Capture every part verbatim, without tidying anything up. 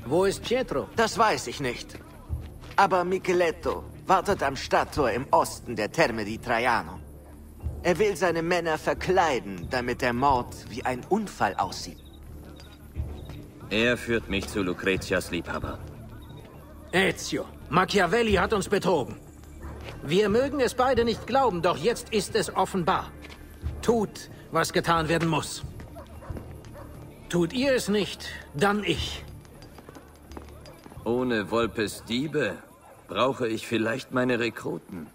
Wo ist Pietro? Das weiß ich nicht. Aber Micheletto wartet am Stadttor im Osten der Terme di Traiano. Er will seine Männer verkleiden, damit der Mord wie ein Unfall aussieht. Er führt mich zu Lucrezias Liebhaber. Ezio, Machiavelli hat uns betrogen. Wir mögen es beide nicht glauben, doch jetzt ist es offenbar. Tut, was getan werden muss. Tut ihr es nicht, dann ich. Ohne Volpes Diebe brauche ich vielleicht meine Rekruten.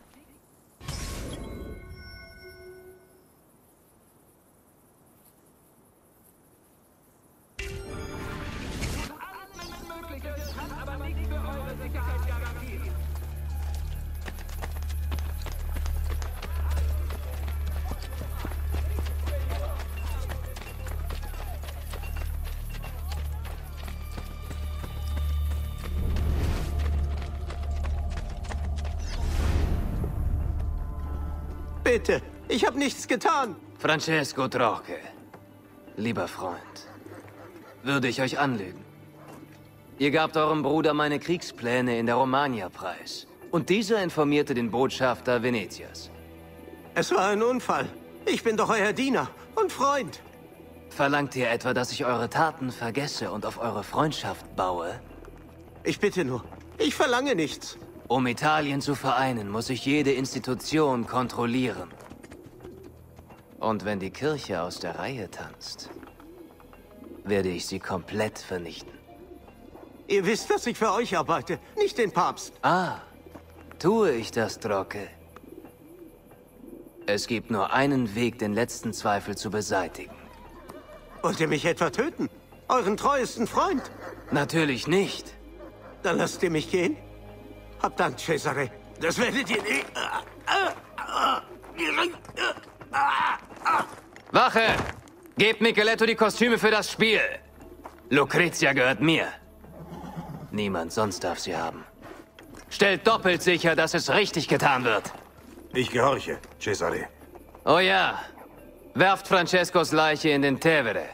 Bitte, ich habe nichts getan. Francesco Trocche, lieber Freund, würde ich euch anlügen. Ihr gabt eurem Bruder meine Kriegspläne in der Romagna preis. Und dieser informierte den Botschafter Venetias. Es war ein Unfall. Ich bin doch euer Diener und Freund. Verlangt ihr etwa, dass ich eure Taten vergesse und auf eure Freundschaft baue? Ich bitte nur, ich verlange nichts. Um Italien zu vereinen, muss ich jede Institution kontrollieren. Und wenn die Kirche aus der Reihe tanzt, werde ich sie komplett vernichten. Ihr wisst, dass ich für euch arbeite, nicht den Papst. Ah, tue ich das, Trocche? Es gibt nur einen Weg, den letzten Zweifel zu beseitigen. Wollt ihr mich etwa töten? Euren treuesten Freund? Natürlich nicht. Dann lasst ihr mich gehen? Habt Dank, Cesare. Das werdet ihr nicht. Wache! Gebt Micheletto die Kostüme für das Spiel. Lucrezia gehört mir. Niemand sonst darf sie haben. Stellt doppelt sicher, dass es richtig getan wird. Ich gehorche, Cesare. Oh ja. Werft Francescos Leiche in den Tevere.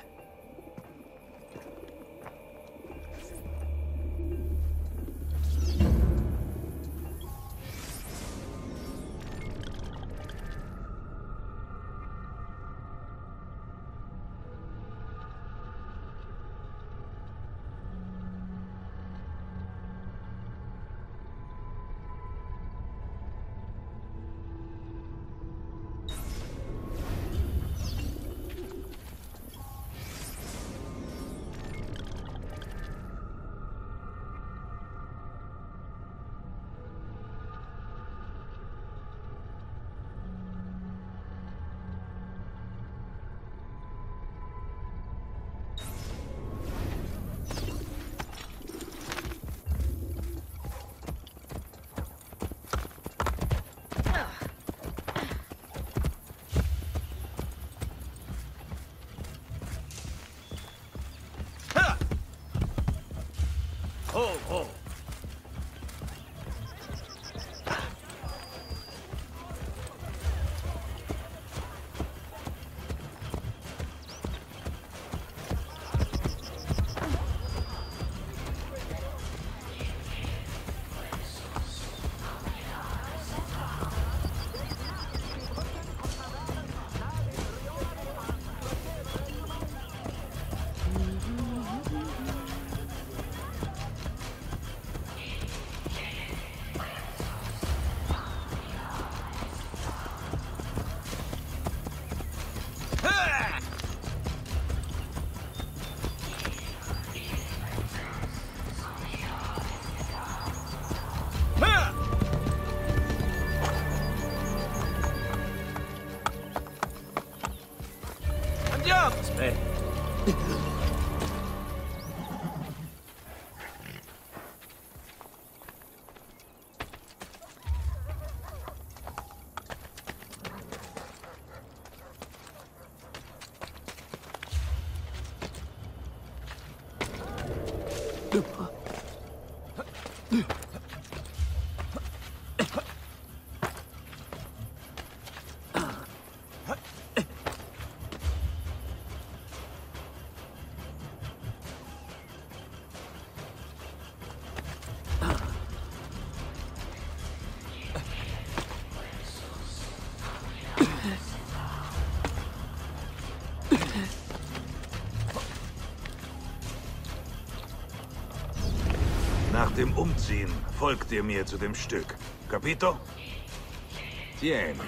Cousin, folgt ihr mir zu dem Stück. Capito? Tieni.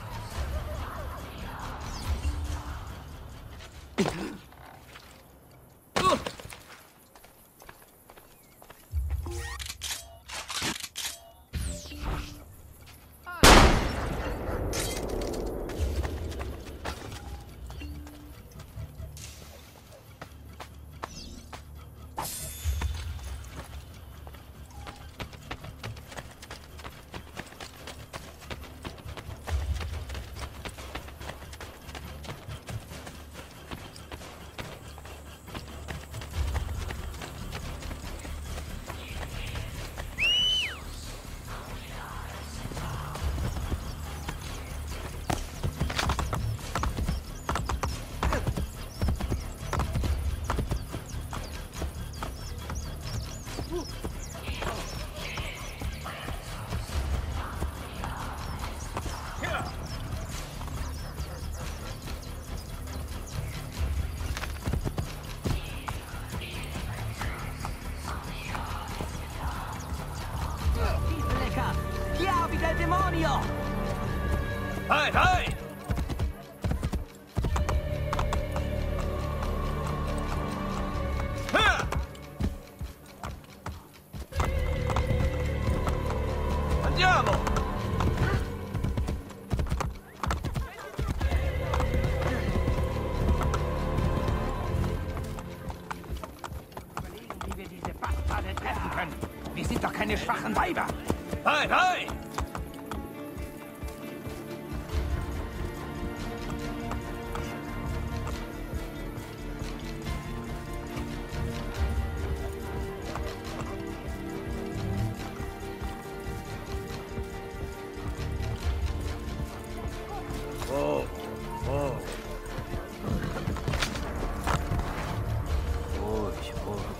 Chiavi del demonio! Vai, vai! Andiamo! Überlegen, wie wir diese Bastarde treffen können. Wir sind doch keine schwachen Weiber! Vai, vai! Oh, oh. Ruhig, ruhig.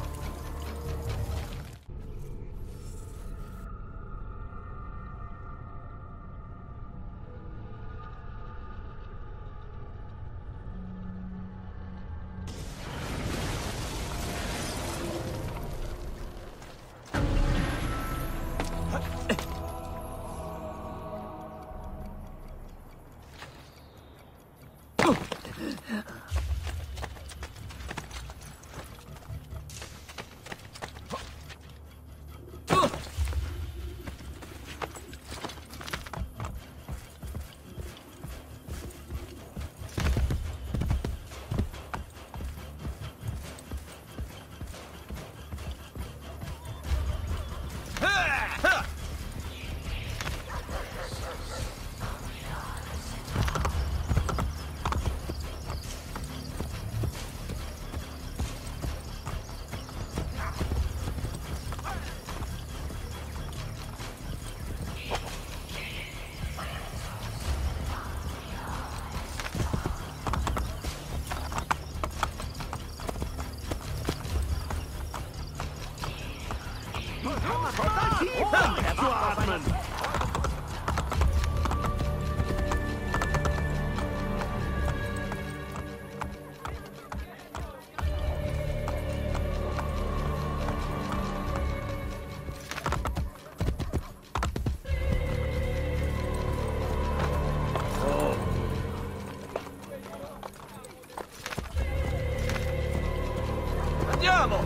Andiamo!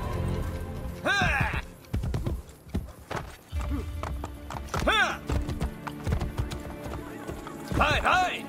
Vai, vai!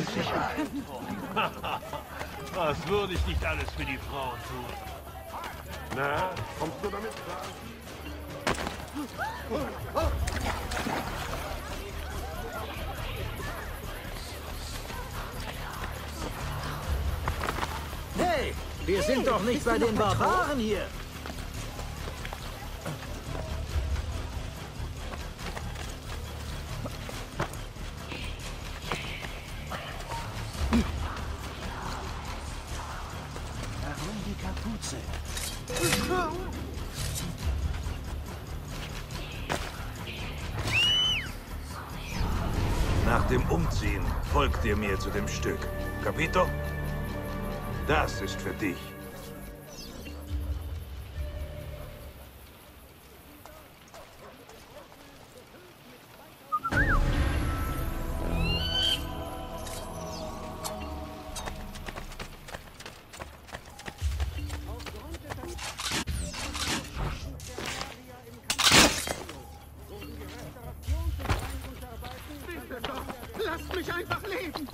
Was würde ich nicht alles für die Frauen tun? Na, kommst du damit klar? Hey, wir sind doch nicht bei den Barbaren hier. Warum die Kapuze? Nach dem Umziehen folgt ihr mir zu dem Stück. Capito? Das ist für dich. Lasst mich einfach leben!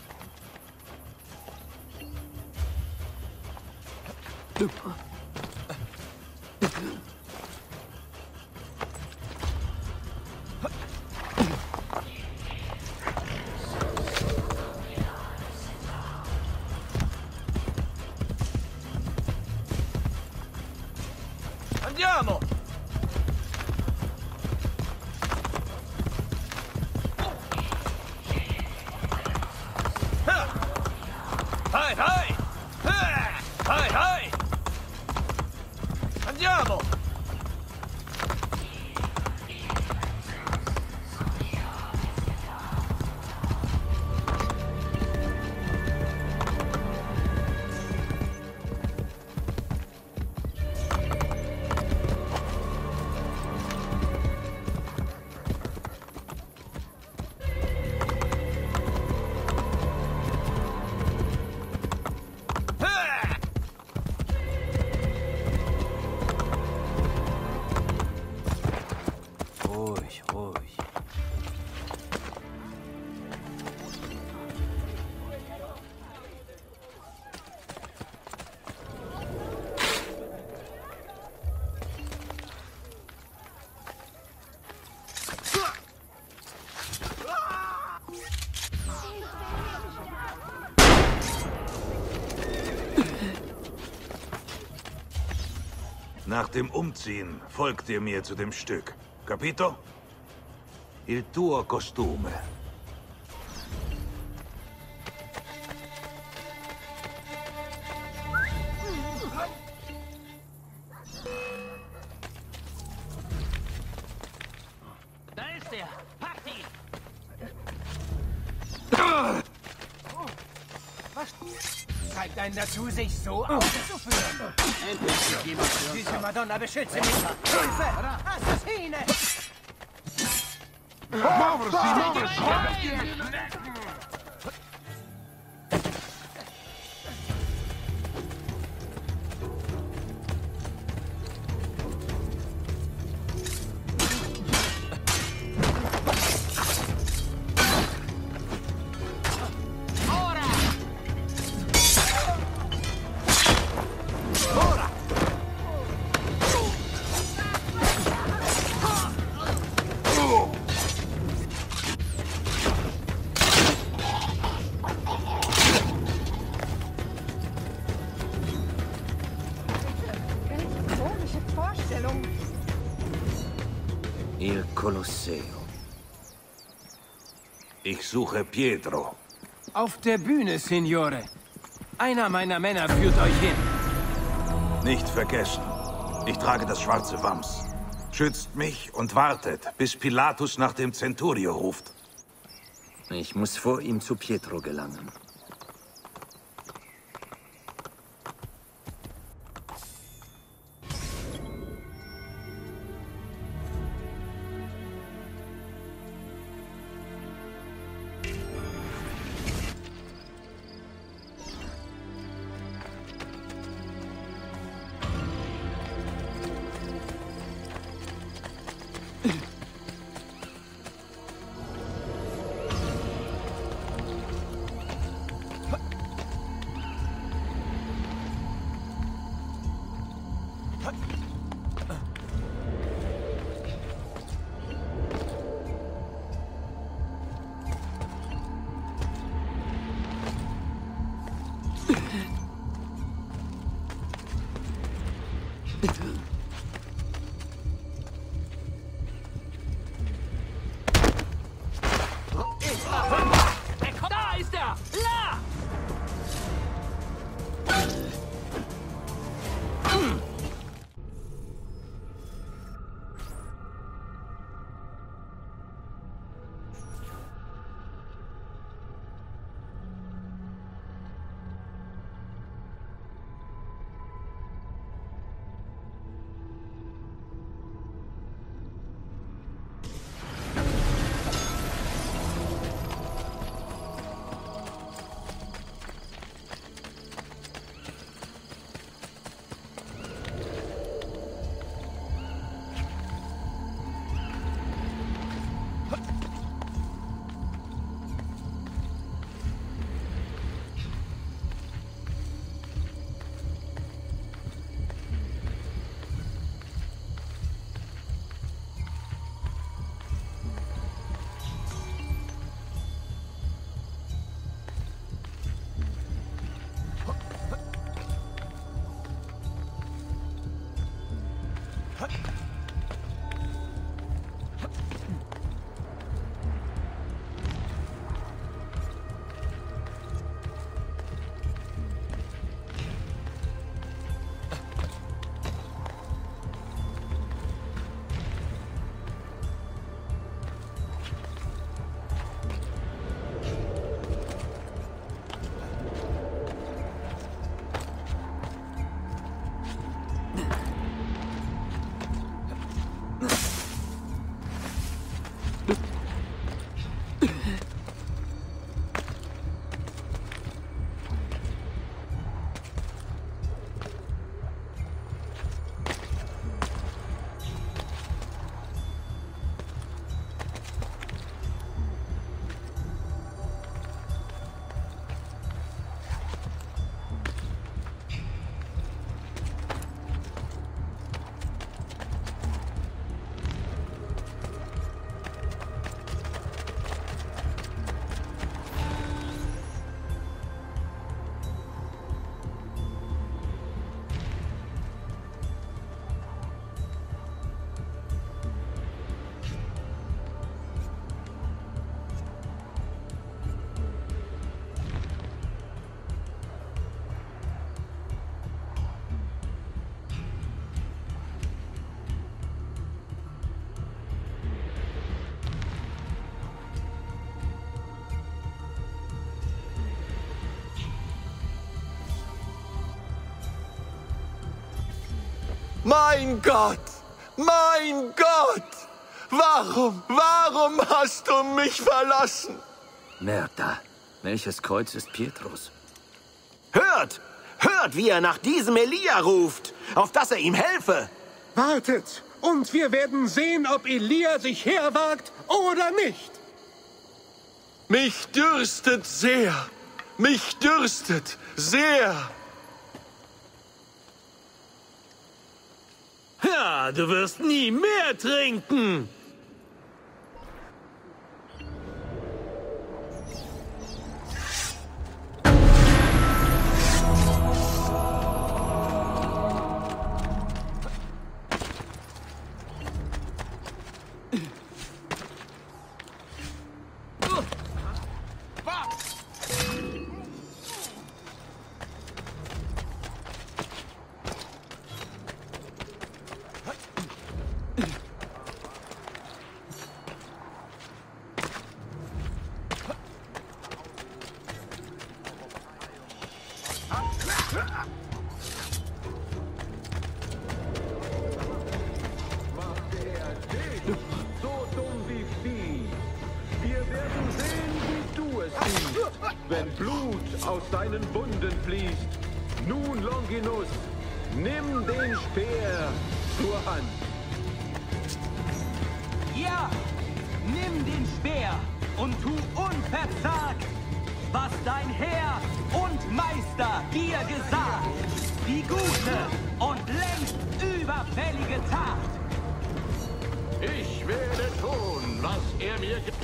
Andiamo! Hai, hai! Hai, hai! Andiamo! Ruhig, ruhig. Nach dem Umziehen folgt ihr mir zu dem Stück. Capito? Il tuo costume. Da ist er! Packt ihn! Was treibt einen dazu, sich so auszuführen? Endlich jemand. Diese Madonna, beschütze mich! Hilfe! Assassine! Il Colosseo. Ich suche Pietro. Auf der Bühne, Signore. Einer meiner Männer führt euch hin. Nicht vergessen. Ich trage das schwarze Wams. Schützt mich und wartet, bis Pilatus nach dem Centurio ruft. Ich muss vor ihm zu Pietro gelangen. Mein Gott! Mein Gott! Warum, warum hast du mich verlassen? Merda, welches Kreuz ist Pietros? Hört! Hört, wie er nach diesem Elia ruft, auf dass er ihm helfe! Wartet, und wir werden sehen, ob Elia sich herwagt oder nicht. Mich dürstet sehr. Mich dürstet sehr. Ja, du wirst nie mehr trinken. Wenn Blut aus deinen Wunden fließt, nun Longinus, nimm den Speer zur Hand. Ja, nimm den Speer und tu unverzagt, was dein Herr und Meister dir gesagt. Die gute und längst überfällige Tat. Ich werde tun, was er mir gesagt hat.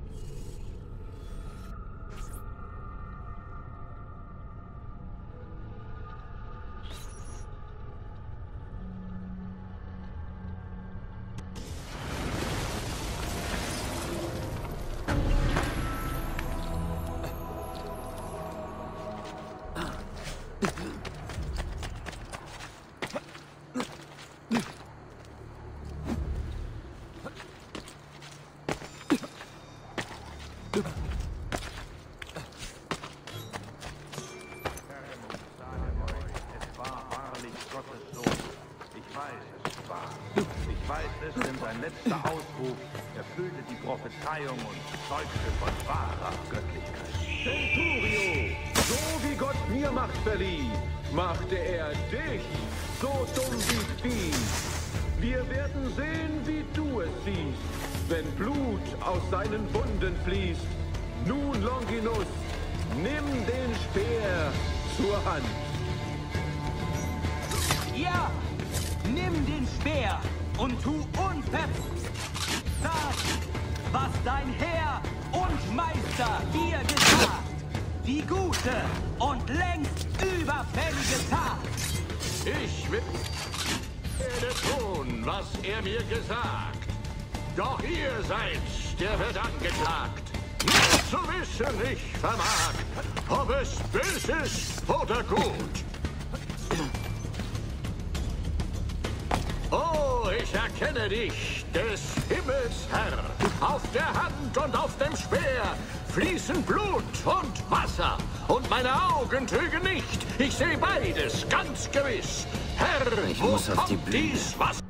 Erfüllte die Prophezeiung und zeugte von wahrer Göttlichkeit. Centurio, so wie Gott mir Macht verlieh, machte er dich so dumm wie Vieh. Wir werden sehen, wie du es siehst, wenn Blut aus deinen Wunden fließt. Nun, Longinus, nimm den Speer zur Hand. Ja, nimm den Speer und tu unverzagt, was dein Herr und Meister dir gesagt. Die gute und längst überfällige Tat. Ich werde tun, was er mir gesagt. Doch ihr seid, der wird angeklagt. Nicht zu wissen, ich vermag, ob es böse ist oder gut. Oh, ich erkenne dich, des Himmels Herr. Auf der Hand und auf dem Speer fließen Blut und Wasser. Und meine Augen trügen nicht. Ich sehe beides ganz gewiss. Herr, ich wo muss auf die kommt Bühne. dies Wasser?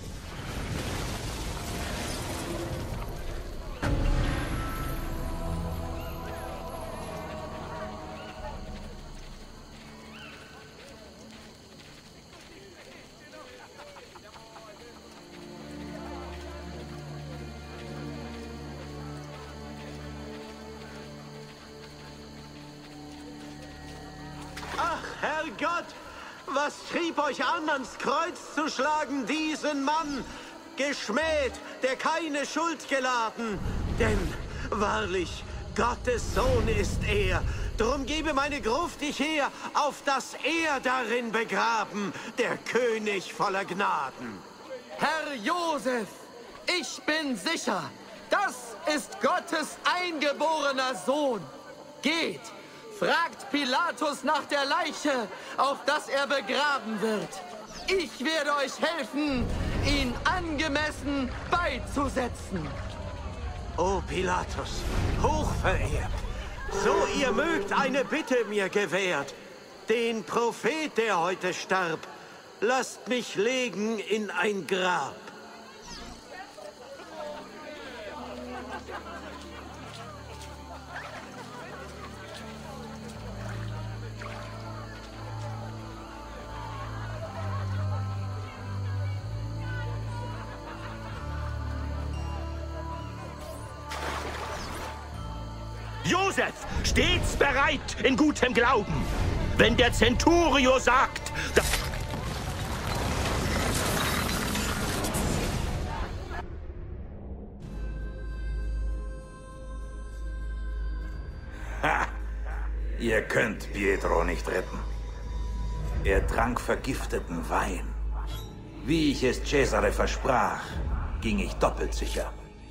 Herrgott, was trieb euch an, ans Kreuz zu schlagen, diesen Mann? Geschmäht, der keine Schuld geladen. Denn, wahrlich, Gottes Sohn ist er. Drum gebe meine Gruft dich her, auf dass er darin begraben, der König voller Gnaden. Herr Josef, ich bin sicher, das ist Gottes eingeborener Sohn. Geht! Fragt Pilatus nach der Leiche, auf dass er begraben wird. Ich werde euch helfen, ihn angemessen beizusetzen. O Pilatus, hochverehrt, so ihr mögt eine Bitte mir gewährt. Den Prophet, der heute starb, lasst mich legen in ein Grab. Josef, stets bereit, in gutem Glauben. Wenn der Centurio sagt, dass... Ha! Ihr könnt Pietro nicht retten. Er trank vergifteten Wein. Wie ich es Cesare versprach, ging ich doppelt sicher.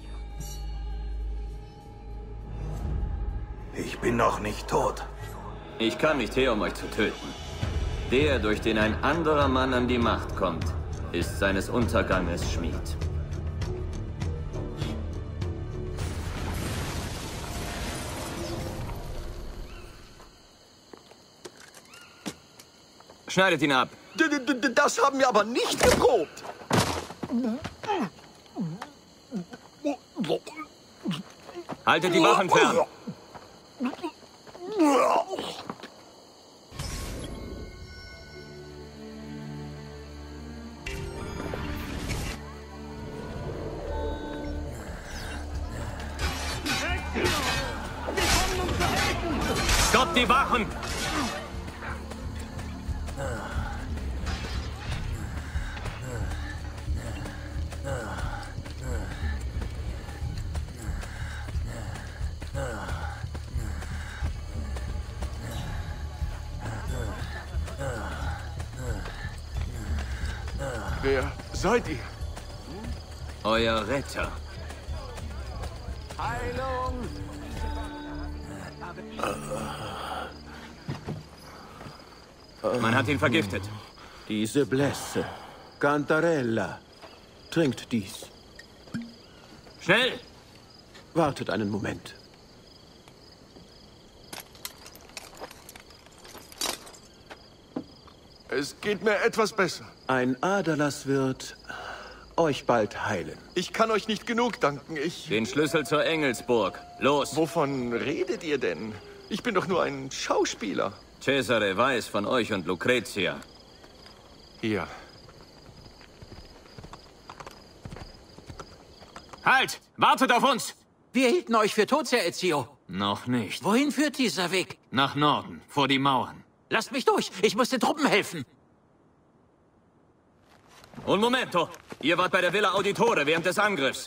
Ich bin noch nicht tot. Ich kam nicht her, um euch zu töten. Der, durch den ein anderer Mann an die Macht kommt, ist seines Unterganges Schmied. Schneidet ihn ab. Das haben wir aber nicht geprobt. Haltet die Wachen fern. Stoppt die Wachen! Wer seid ihr? Euer Retter. Heilung! Man hat ihn vergiftet. Diese Blässe. Cantarella. Trinkt dies. Schnell! Wartet einen Moment. Es geht mir etwas besser. Ein Aderlass wird euch bald heilen. Ich kann euch nicht genug danken. Ich... Den Schlüssel zur Engelsburg. Los! Wovon redet ihr denn? Ich bin doch nur ein Schauspieler. Cesare weiß von euch und Lucrezia. Hier. Halt! Wartet auf uns! Wir hielten euch für tot, Herr Ezio. Noch nicht. Wohin führt dieser Weg? Nach Norden, vor die Mauern. Lasst mich durch. Ich muss den Truppen helfen. Un momento. Ihr wart bei der Villa Auditore während des Angriffs.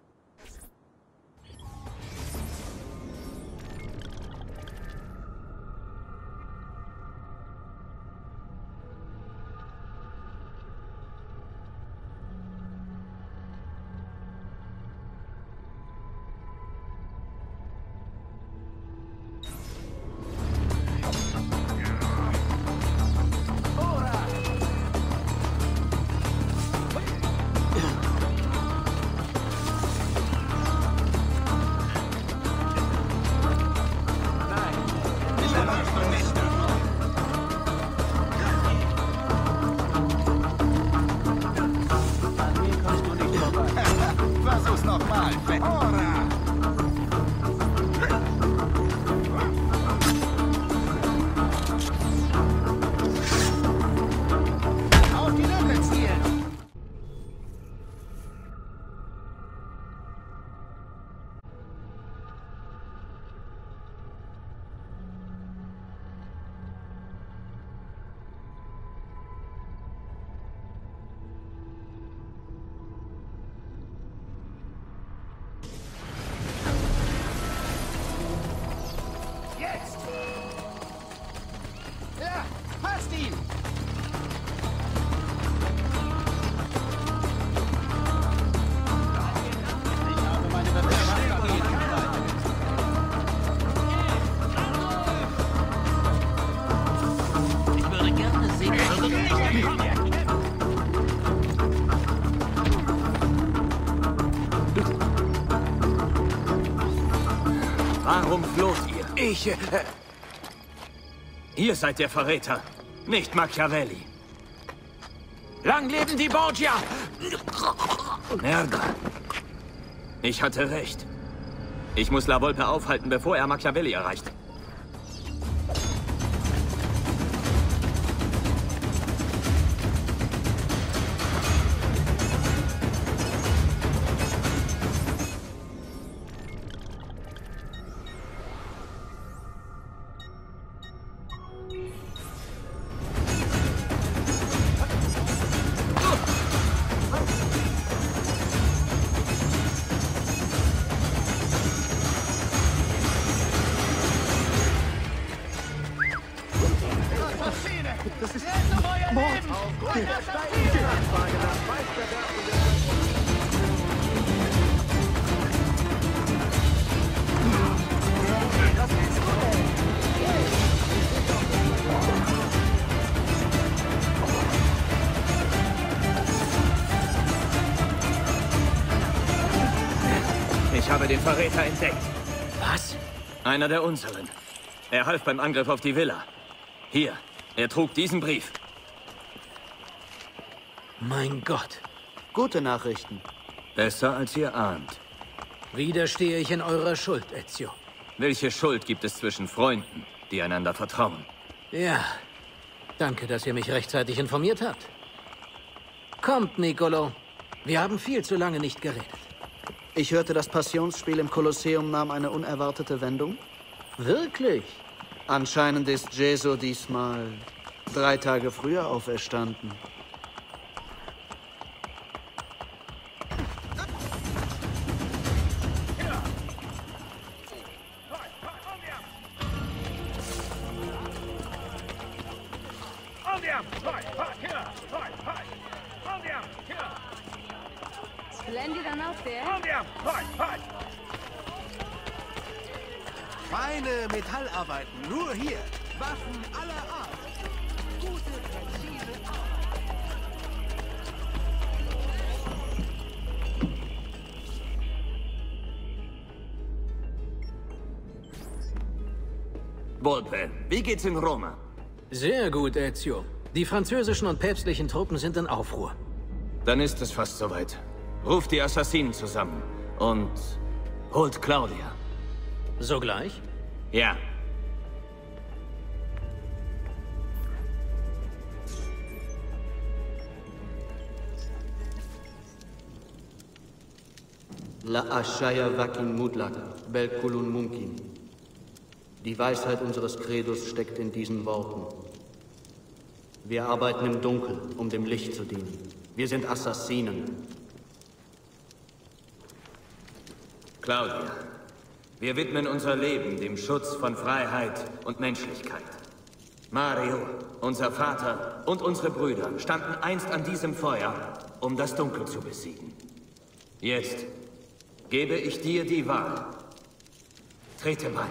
Versuch's nochmal. Ora! Auf die Lücke zielen! Passt ihn! Ich habe meine Befehle. Ich würde gerne sehen, Warum floht ihr? Ich... Äh, Ihr seid der Verräter, nicht Machiavelli. Lang leben die Borgia! Merda. Ich hatte recht. Ich muss La Volpe aufhalten, bevor er Machiavelli erreicht. Ich habe den Verräter entdeckt. Was? Einer der unseren. Er half beim Angriff auf die Villa. Hier, er trug diesen Brief. Mein Gott. Gute Nachrichten. Besser, als ihr ahnt. Wieder stehe ich in eurer Schuld, Ezio. Welche Schuld gibt es zwischen Freunden, die einander vertrauen? Ja, danke, dass ihr mich rechtzeitig informiert habt. Kommt, Nicolo. Wir haben viel zu lange nicht geredet. Ich hörte, das Passionsspiel im Kolosseum nahm eine unerwartete Wendung. Wirklich? Anscheinend ist Gesù diesmal drei Tage früher auferstanden. Splendid enough there. Feine Metallarbeiten, nur hier. Waffen aller Art. Gute, präzise Arbeit. Volpe, wie geht's in Roma? Sehr gut, Ezio. Die französischen und päpstlichen Truppen sind in Aufruhr. Dann ist es fast soweit. Ruft die Assassinen zusammen und holt Claudia. Sogleich? Ja. La Ashaya Vakin Mudlak, Belkulun Mumkin. Die Weisheit unseres Credos steckt in diesen Worten. Wir arbeiten im Dunkeln, um dem Licht zu dienen. Wir sind Assassinen. Claudia, wir widmen unser Leben dem Schutz von Freiheit und Menschlichkeit. Mario, unser Vater und unsere Brüder standen einst an diesem Feuer, um das Dunkel zu besiegen. Jetzt gebe ich dir die Wahl. Trete bei.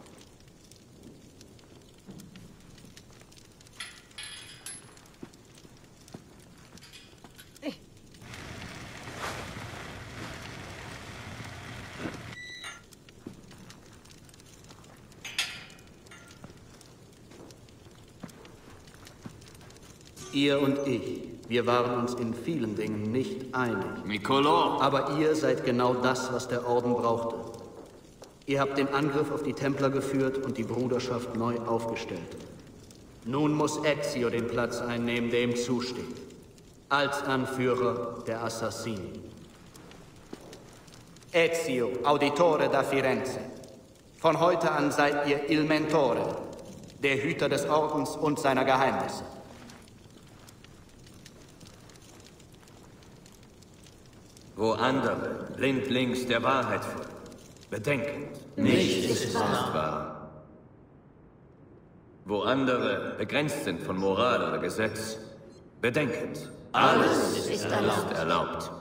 Ihr und ich, wir waren uns in vielen Dingen nicht einig. Nicolo! Aber ihr seid genau das, was der Orden brauchte. Ihr habt den Angriff auf die Templer geführt und die Bruderschaft neu aufgestellt. Nun muss Ezio den Platz einnehmen, der ihm zusteht. Als Anführer der Assassinen. Ezio, Auditore da Firenze. Von heute an seid ihr Il Mentore, der Hüter des Ordens und seiner Geheimnisse. Wo andere blindlings der Wahrheit folgen, bedenkend, nichts ist wahr. Wo andere begrenzt sind von Moral oder Gesetz, bedenkend, alles ist erlaubt. erlaubt.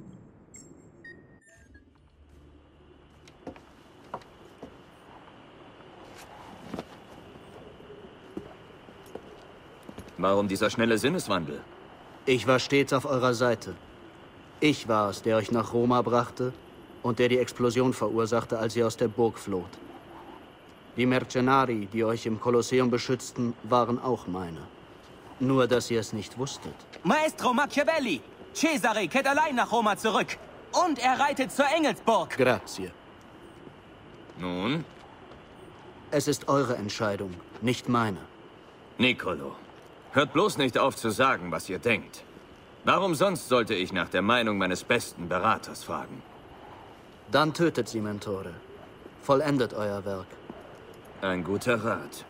Warum dieser schnelle Sinneswandel? Ich war stets auf eurer Seite. Ich war es, der euch nach Roma brachte und der die Explosion verursachte, als ihr aus der Burg floht. Die Mercenari, die euch im Kolosseum beschützten, waren auch meine. Nur, dass ihr es nicht wusstet. Maestro Machiavelli! Cesare kehrt allein nach Roma zurück. Und er reitet zur Engelsburg. Grazie. Nun? Es ist eure Entscheidung, nicht meine. Niccolo, hört bloß nicht auf zu sagen, was ihr denkt. Warum sonst sollte ich nach der Meinung meines besten Beraters fragen? Dann tötet sie, Mentore. Vollendet euer Werk. Ein guter Rat.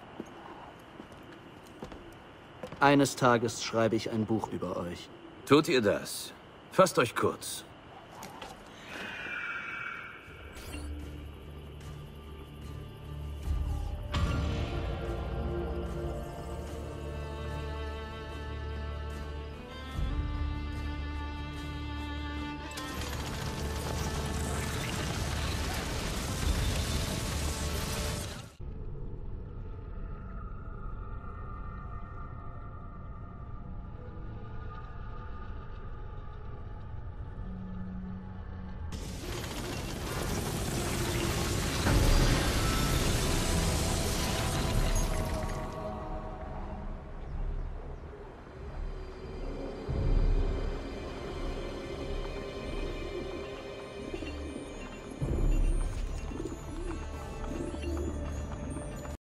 Eines Tages schreibe ich ein Buch über euch. Tut ihr das? Fasst euch kurz.